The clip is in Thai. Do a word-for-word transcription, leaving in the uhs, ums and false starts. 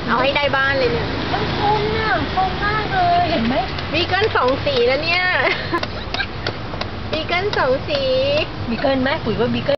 เอาให้ได้บ้านเลยเนี่ยมันคมเนี่ยคมมากเลยเห็นไหมบีเกิลสองสีแล้วเนี่ยบีเกิลสองสีบีเกิลไหมปุ๋ยว่าบีเกิล